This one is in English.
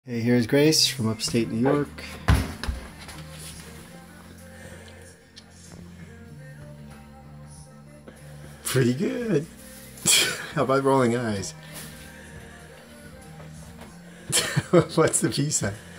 Hey, here's Grace from upstate New York. Pretty good. How about rolling eyes? What's the peace sign?